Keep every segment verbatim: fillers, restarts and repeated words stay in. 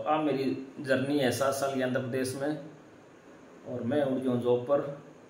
अब मेरी जर्नी है सात साल की आंध्र प्रदेश में और मैं उड़ गया हूँ जॉब पर।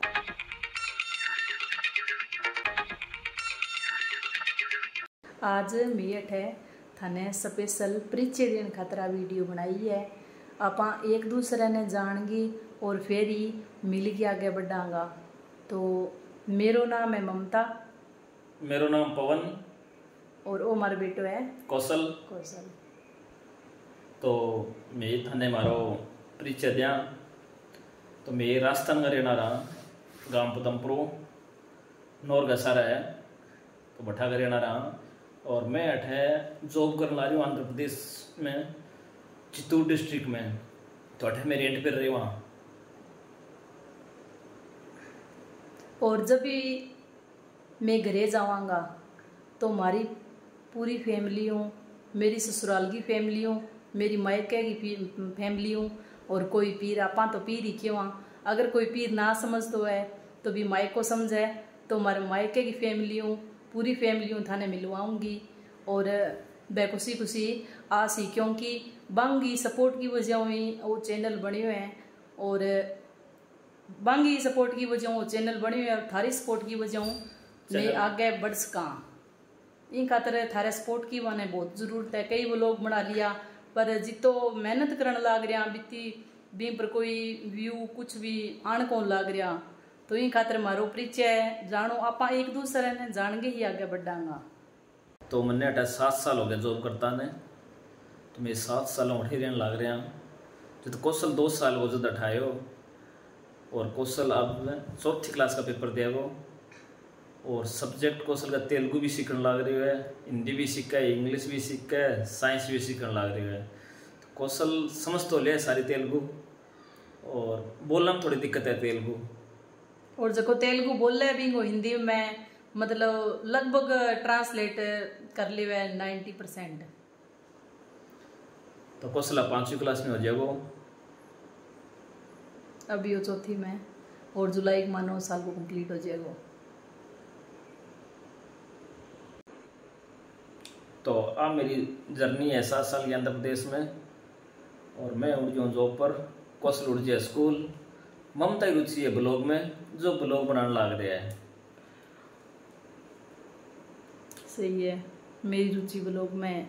आज मेट है थाने स्पेशल परिचय देने खातर वीडियो बनाई है। आप एक दूसरे ने जानगी और फिर ही मिल के आगे बढ़ांगा। तो मेरो नाम है ममता, मेरो नाम पवन और वो हमारे बेटो है कौशल कौशल। तो मैं थाने मारो परिचय दिया। तो मैं राजस्थान का रहना रहा, गांव पदमपुर नौर का सारा है तो भट्टा का रहना रहा। और मैं अठे जॉब करने ला रही हूँ आंध्र प्रदेश में चित्तूर डिस्ट्रिक्ट में। तो अठे मैं रेंट पर रही वहाँ। और जब भी मैं घरे जाऊँगा तो हमारी पूरी फैमिली हूँ, मेरी ससुराल की फैमिली हूँ, मेरी मायके की फैमिली हूँ, और कोई पीर आपा तो पीर ही क्यों। अगर कोई पीर ना समझ तो है तो भी मायके को समझे। तो हमारे मायके की फैमिली हूँ, पूरी फैमिली हूँ थाने मिलवाऊँगी। और बे खुशी खुशी आसी क्योंकि बांगी सपोर्ट की वजह हुई वो चैनल बने हुए हैं। और बांगी सपोर्ट की वजह वो चैनल बने हुए हैं, थारी सपोर्ट की वजह हूँ मैं आगे बढ़ सका। इन खातर थारे सपोर्ट की मैंने बहुत ज़रूरत है। कई वो लोग बना लिया पर जितो मेहनत करने लाग रहा बीती भी पर कोई व्यू कुछ भी आन कौन लाग रहा। तो इन खातर मारो परिचय जानो आप एक दूसरे ने जान के ही आगे बढ़ांगा। तो मैंने अठा सात साल हो गया जॉब करता ने। तो मैं सात साल उठे रहने लग रहा जो। तो कौशल दो साल वो जब अठायो और कौशल अब चौथी क्लास का पेपर दिया वो। और सब्जेक्ट कौशल का तेलुगु भी सीखने लग रही है, हिंदी भी सीखा है, इंग्लिश भी सीखा है, साइंस भी सीखने लग रही है। तो कौशल समझ तो ले सारी तेलुगु और बोलना में थोड़ी दिक्कत है तेलुगु। और जो तेलुगु बोल रहे भी वो हिंदी में मतलब लगभग ट्रांसलेट कर ले हुए नाइन्टी परसेंट। तो कौशल पांचवी क्लास में हो जाएगा, अभी वो चौथी में, और जुलाई के मानो साल को कंप्लीट हो जाएगा। तो अब मेरी जर्नी है सात साल की आंध्र प्रदेश में और मैं उड़ गया हूँ जॉब पर। कौशल उड़ गया स्कूल। ममता की रुचि है ब्लॉग में, जो ब्लॉग बनाने लग रहा है। सही है, मेरी रुचि ब्लॉग में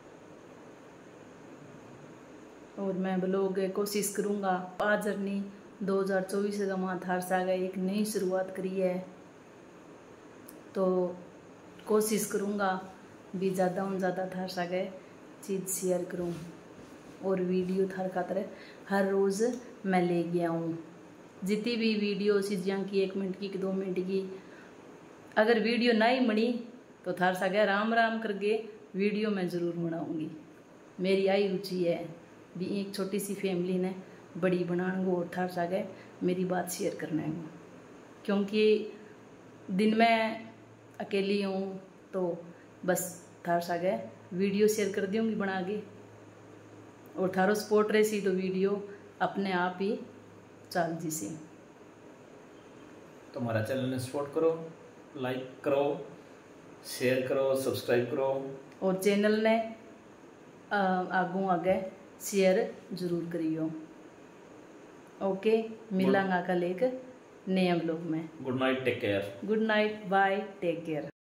और मैं ब्लॉग कोशिश करूँगा। आज जर्नी दो हज़ार चौबीस का वहाँ थार सागा एक नई शुरुआत करी है। तो कोशिश करूँगा भी ज़्यादा उन ज़्यादा थार सागे चीज़ शेयर करूँ और वीडियो थार खातर हर रोज़ मैं ले गया हूँ। जितनी भी वीडियो चीज़ें की एक मिनट की दो मिनट की, अगर वीडियो नहीं बनी तो थार सागे राम राम करके वीडियो मैं ज़रूर बनाऊँगी। मेरी आई रुचि है भी एक छोटी सी फैमिली ने बड़ी बनाने को और थार सागे मेरी बात शेयर करना है। क्योंकि दिन में अकेली हूँ तो बस थार सागे वीडियो शेयर कर दूँगी बना के, और थारो सपोर्ट रही तो वीडियो अपने आप ही चल जी से। तो हमारा चैनल ने सपोर्ट करो, लाइक करो, शेयर करो, सब्सक्राइब करो, और चैनल ने आगू आगे शेयर जरूर करियो। ओके, मिलांगा कल एक नए ब्लॉग में। Good night, take care. Good night, bye, take care.